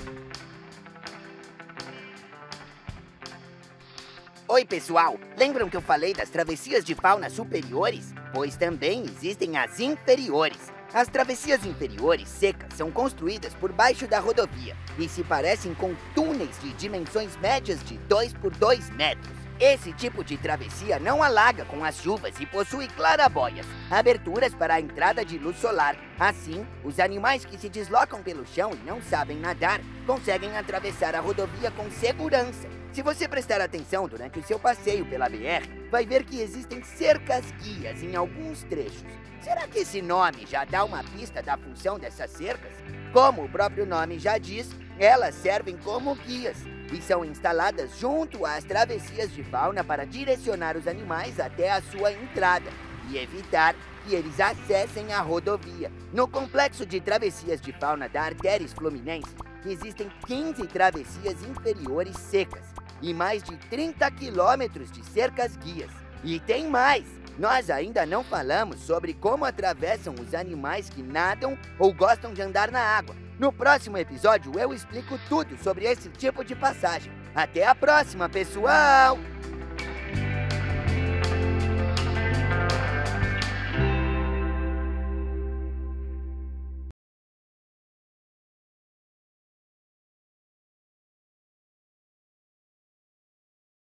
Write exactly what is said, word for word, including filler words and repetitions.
Oi, pessoal! Lembram que eu falei das travessias de fauna superiores? Pois também existem as inferiores. As travessias inferiores secas são construídas por baixo da rodovia e se parecem com túneis de dimensões médias de dois por dois metros. Esse tipo de travessia não alaga com as chuvas e possui clarabóias, aberturas para a entrada de luz solar. Assim, os animais que se deslocam pelo chão e não sabem nadar conseguem atravessar a rodovia com segurança. Se você prestar atenção durante o seu passeio pela B R, vai ver que existem cercas-guias em alguns trechos. Será que esse nome já dá uma pista da função dessas cercas? Como o próprio nome já diz, elas servem como guias e são instaladas junto às travessias de fauna para direcionar os animais até a sua entrada e evitar que eles acessem a rodovia. No complexo de travessias de fauna da Artéries Fluminense, existem quinze travessias inferiores secas e mais de trinta quilômetros de cercas-guias. E tem mais! Nós ainda não falamos sobre como atravessam os animais que nadam ou gostam de andar na água. No próximo episódio eu explico tudo sobre esse tipo de passagem. Até a próxima, pessoal!